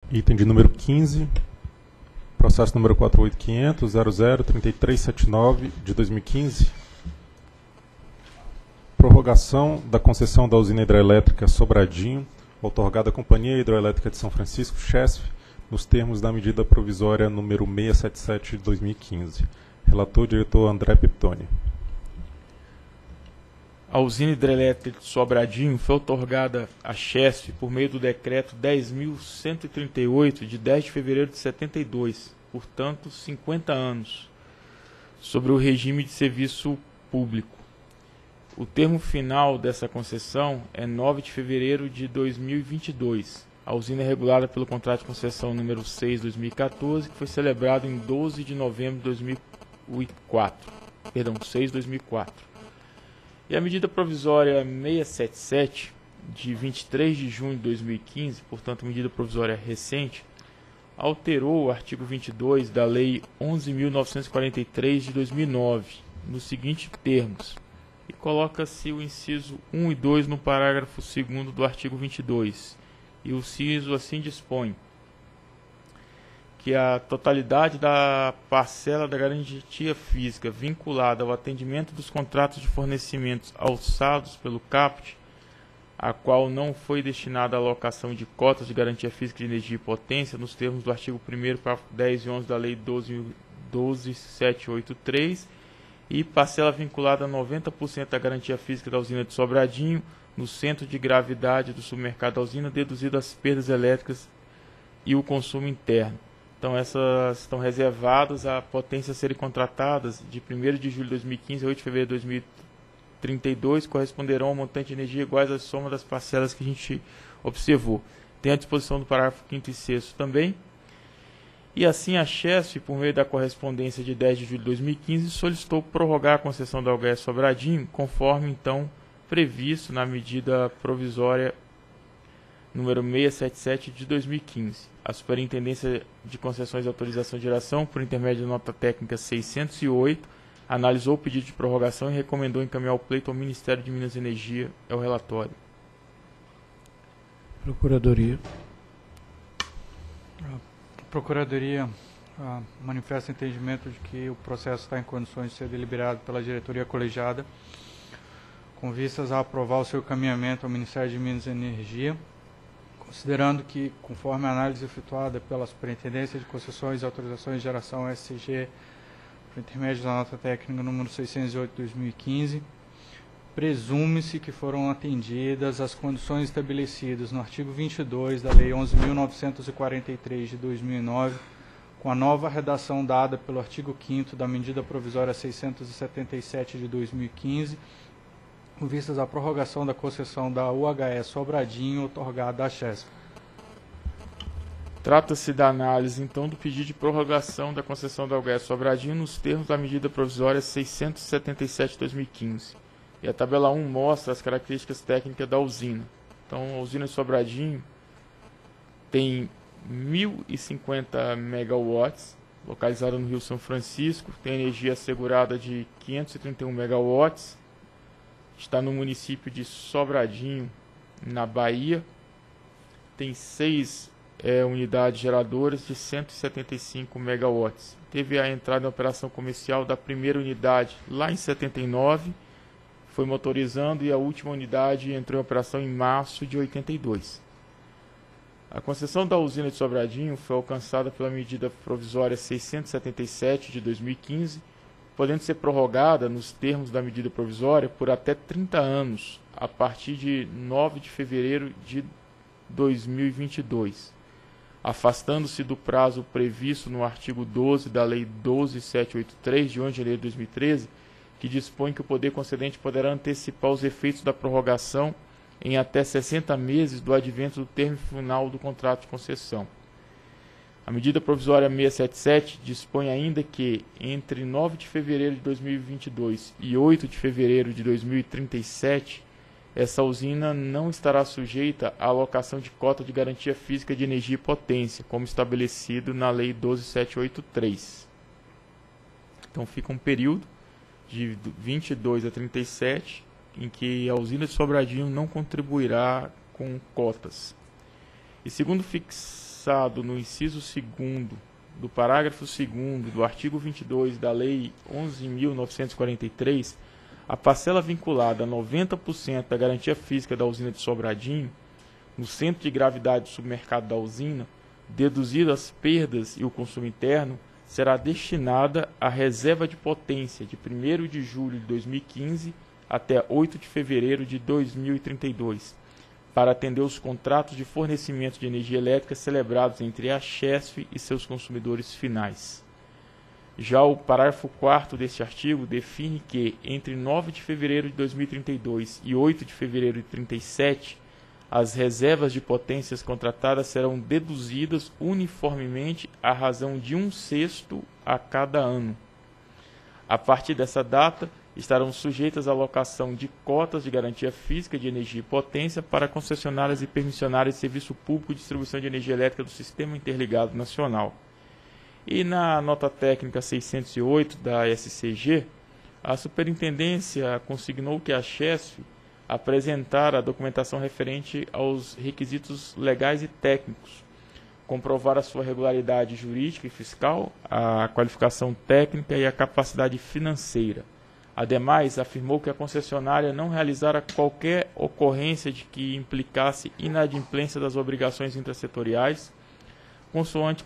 Item de número 15, processo número 48.500.00.3379 de 2015. Prorrogação da concessão da usina hidrelétrica Sobradinho, outorgada à Companhia Hidroelétrica de São Francisco, CHESF, nos termos da medida provisória número 677 de 2015. Relator, diretor André Piptoni. A usina hidrelétrica de Sobradinho foi outorgada à CHESF por meio do decreto 10.138, de 10 de fevereiro de 72, portanto 50 anos, sobre o regime de serviço público. O termo final dessa concessão é 9 de fevereiro de 2022. A usina é regulada pelo contrato de concessão número 6/2014, que foi celebrado em 12 de novembro de 2004. 2004. E a medida provisória 677, de 23 de junho de 2015, portanto, medida provisória recente, alterou o artigo 22 da Lei 11.943 de 2009, nos seguintes termos, e coloca-se o inciso 1 e 2 no parágrafo 2º do artigo 22, e o inciso assim dispõe que a totalidade da parcela da garantia física vinculada ao atendimento dos contratos de fornecimentos alçados pelo CAPT, a qual não foi destinada à alocação de cotas de garantia física de energia e potência, nos termos do artigo 1º, parágrafo 10 e 11 da Lei 12.783, e parcela vinculada a 90% da garantia física da usina de Sobradinho, no centro de gravidade do submercado da usina, deduzido as perdas elétricas e o consumo interno. Então, essas estão reservadas a potências serem contratadas de 1º de julho de 2015 a 8 de fevereiro de 2032, corresponderão ao montante de energia iguais à soma das parcelas que a gente observou. Tem à disposição do parágrafo 5º e 6º também. E assim a CHESF, por meio da correspondência de 10 de julho de 2015, solicitou prorrogar a concessão da UHS Sobradinho, conforme então previsto na medida provisória número 677 de 2015. A Superintendência de Concessões e Autorização de Geração, por intermédio da nota técnica 608, analisou o pedido de prorrogação e recomendou encaminhar o pleito ao Ministério de Minas e Energia. É o relatório. Procuradoria. A Procuradoria manifesta entendimento de que o processo está em condições de ser deliberado pela diretoria colegiada, com vistas a aprovar o seu encaminhamento ao Ministério de Minas e Energia, considerando que, conforme a análise efetuada pela Superintendência de Concessões e Autorizações de Geração SCG, por intermédio da nota técnica número 608 de 2015, presume-se que foram atendidas as condições estabelecidas no artigo 22 da Lei 11.943 de 2009, com a nova redação dada pelo artigo 5º da medida provisória 677 de 2015, com vistas à prorrogação da concessão da UHS Sobradinho, outorgada à CHESF. Trata-se da análise, então, do pedido de prorrogação da concessão da UHS Sobradinho nos termos da medida provisória 677 de 2015. E a tabela 1 mostra as características técnicas da usina. Então, a usina de Sobradinho tem 1.050 megawatts, localizada no Rio São Francisco, tem energia assegurada de 531 megawatts, está no município de Sobradinho, na Bahia. Tem 6 unidades geradoras de 175 megawatts. Teve a entrada em operação comercial da primeira unidade lá em 79, foi motorizando, e a última unidade entrou em operação em março de 82. A concessão da usina de Sobradinho foi alcançada pela medida provisória 677 de 2015, podendo ser prorrogada nos termos da medida provisória por até 30 anos, a partir de 9 de fevereiro de 2022, afastando-se do prazo previsto no artigo 12 da Lei 12.783, de 11 de janeiro de 2013, que dispõe que o poder concedente poderá antecipar os efeitos da prorrogação em até 60 meses do advento do termo final do contrato de concessão. A medida provisória 677 dispõe ainda que, entre 9 de fevereiro de 2022 e 8 de fevereiro de 2037, essa usina não estará sujeita à alocação de cota de garantia física de energia e potência, como estabelecido na Lei 12.783. Então fica um período de 22 a 37, em que a usina de Sobradinho não contribuirá com cotas. E segundo fixado no inciso 2º do parágrafo 2º do artigo 22 da Lei 11.943, a parcela vinculada a 90% da garantia física da usina de Sobradinho, no centro de gravidade do submercado da usina, deduzido as perdas e o consumo interno, será destinada à reserva de potência de 1º de julho de 2015 até 8 de fevereiro de 2032, para atender os contratos de fornecimento de energia elétrica celebrados entre a Chesf e seus consumidores finais. Já o parágrafo 4º deste artigo define que, entre 9 de fevereiro de 2032 e 8 de fevereiro de 2037, as reservas de potências contratadas serão deduzidas uniformemente à razão de 1/6 a cada ano. A partir dessa data, estarão sujeitas à alocação de cotas de garantia física de energia e potência para concessionárias e permissionárias de serviço público de distribuição de energia elétrica do Sistema Interligado Nacional. E na nota técnica 608 da SCG, a Superintendência consignou que a Chesf apresentar a documentação referente aos requisitos legais e técnicos, comprovar a sua regularidade jurídica e fiscal, a qualificação técnica e a capacidade financeira. Ademais, afirmou que a concessionária não realizara qualquer ocorrência de que implicasse inadimplência das obrigações intrasetoriais, consoante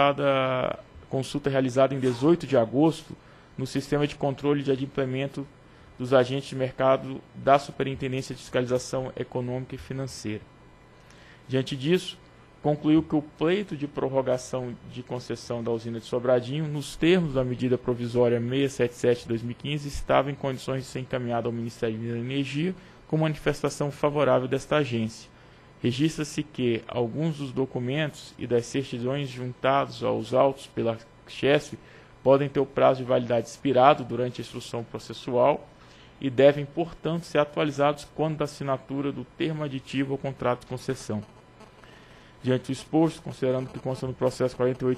consulta realizada em 18 de agosto no Sistema de Controle de Adimplemento dos Agentes de Mercado da Superintendência de Fiscalização Econômica e Financeira. Diante disso, concluiu que o pleito de prorrogação de concessão da usina de Sobradinho, nos termos da medida provisória 677 de 2015, estava em condições de ser encaminhado ao Ministério da Energia com manifestação favorável desta agência. Registra-se que alguns dos documentos e das certidões juntados aos autos pela Chesf podem ter o prazo de validade expirado durante a instrução processual e devem, portanto, ser atualizados quando da assinatura do termo aditivo ao contrato de concessão. Diante do exposto, considerando que consta no processo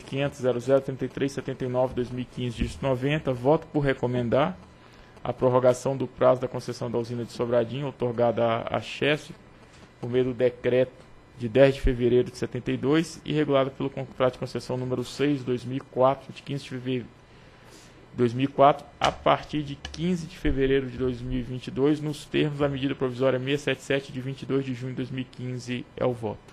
48.500.003379/2015, dígito 90, voto por recomendar a prorrogação do prazo da concessão da usina de Sobradinho, outorgada à Chesf, por meio do decreto de 10 de fevereiro de 72 e regulado pelo contrato de concessão número 6 de 2004, de 15 de fevereiro de 2004, a partir de 15 de fevereiro de 2022, nos termos da medida provisória 677 de 22 de junho de 2015, é o voto.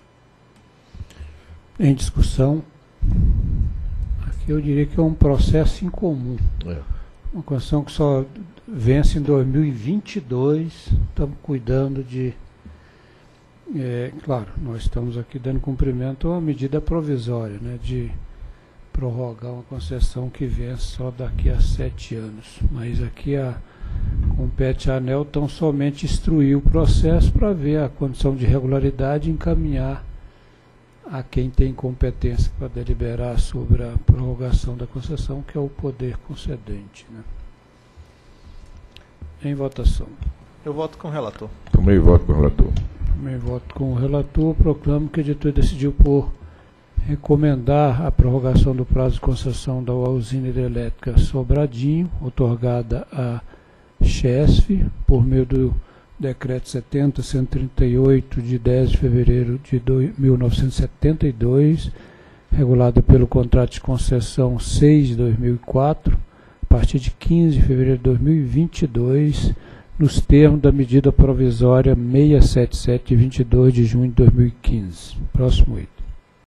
Em discussão, aqui eu diria que é um processo incomum. Uma concessão que só vence em 2022, estamos cuidando de... claro, nós estamos aqui dando cumprimento a uma medida provisória, né, de prorrogar uma concessão que vence só daqui a 7 anos. Mas aqui compete à ANEEL tão somente instruir o processo para ver a condição de regularidade e encaminhar a quem tem competência para deliberar sobre a prorrogação da concessão, que é o poder concedente, né? Em votação. Eu voto com o relator. Também voto com o relator. Também voto com o relator. Proclamo que a diretoria decidiu por recomendar a prorrogação do prazo de concessão da usina hidrelétrica Sobradinho, outorgada à Chesf, por meio do Decreto 70.138, de 10 de fevereiro de 1972, regulada pelo contrato de concessão 6 de 2004, a partir de 15 de fevereiro de 2022, nos termos da medida provisória 677, de 22 de junho de 2015. Próximo item.